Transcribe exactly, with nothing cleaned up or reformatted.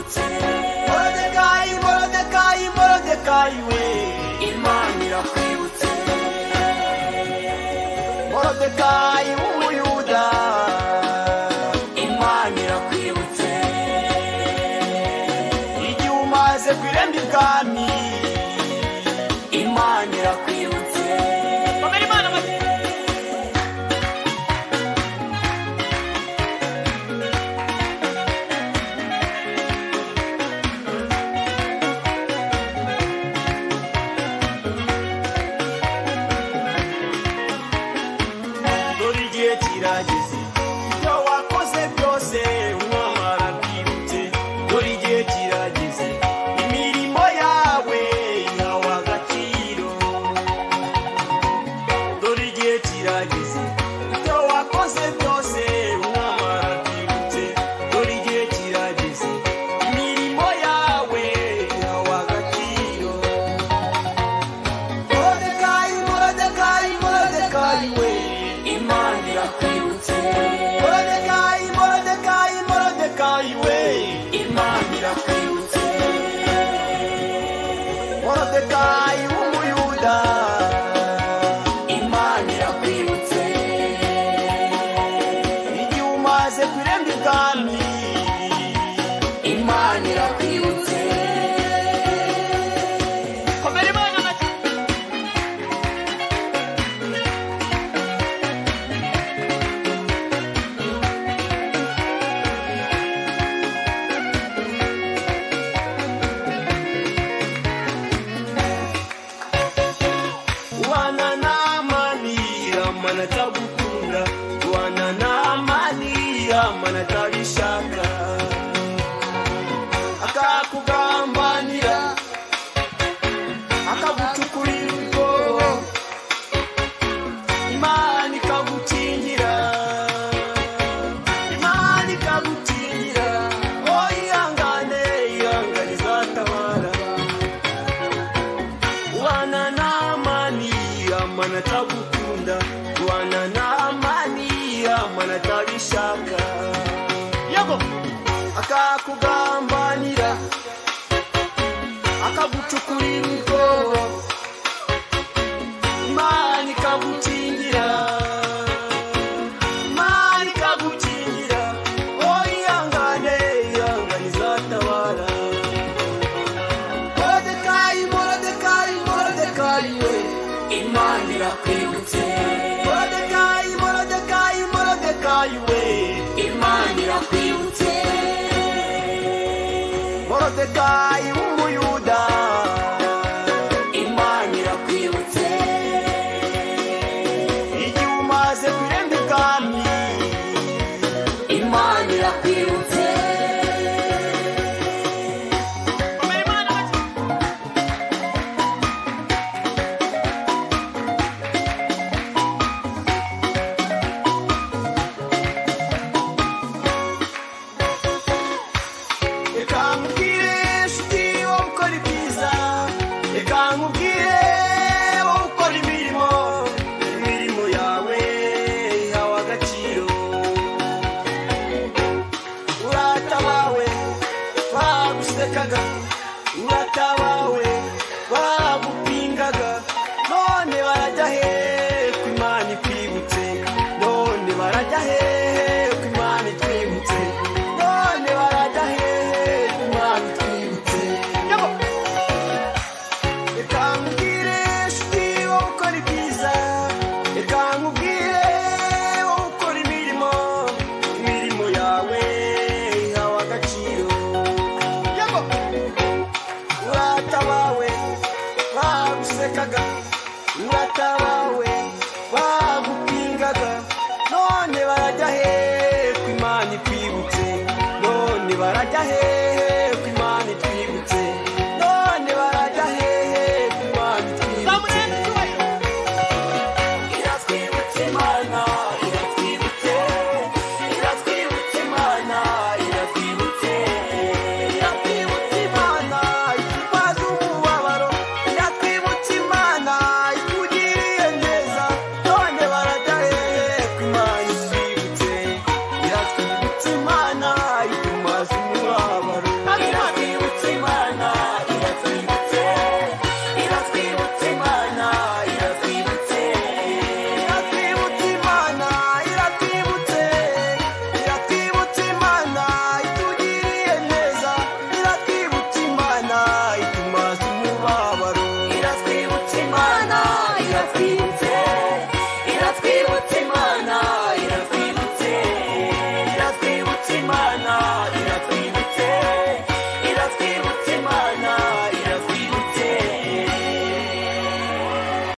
irakwibutse Morodekayi Morodekayi Morodekayi we Imana irakwibutse Morodekayi w'umuyuda Imana irakwibutse igihe umaze kwiremba ibwami Imana irakwibutse komera Imana amashyi dore igihe kirageze ibyo wakoze byose umwami arabyibutse dore igihe kirageze imirimo yawe ihawe agaciro dore igihe kirageze ibyo wakoze byose umwami arabyibutse dore igihe kirageze imirimo yawe ihawe agaciro Morodekayi Morodekayi Morodekayi we Imana irakwibutse Morodekayi Morodekayi Morodekayi we Imana irakwibutse Morodekayi w'umuyuda Imana irakwibutse igihe umaze kwiremba ibwami Imana irakwibutse komera Imana amashyi wana n'amani amana atagukunda wana n'amani amana atabishaka akakugambanira akagucukurira ubwoba Imana ikagukingira Imana ikagukingira oh ihangane ihangane izatabara wana n'amani amana atagukunda wana n'amani amana atabishaka yego akakugambanira akagucukurira ubwoba Imana ikagukingira Imana ikagukingira oh ihangane ihangane izatabara Morodekayi Morodekayi Morodekayi we Imana irakwibutse Morodekayi Morodekayi Morodekayi we Imana irakwibutse Morodekayi w'umuyuda Imana irakwibutse igihe umaze kwiremba ibwami Imana irakwibutse komera Imana amashyi reka nkubwire nshuti wowe ukora ibyiza reka nkubwire wowe ukora imirimo imirimo yawe ihawe agaciro uratabawe bagusekaga uratabawe bagupingaga none barajya he ko Imana ikwibutse none barajya he ko Imana itwibutse none barajya he ko Imana itwibutse yego reka nkubwire nshuti wowe ukora ibyiza reka nkubwire wowe ukora imirimo imirimo yawe ihawe agaciro yego uratabawe bagusekaga uratabawe bagupingaga none barajya he ko Imana ikwibutse none barajya he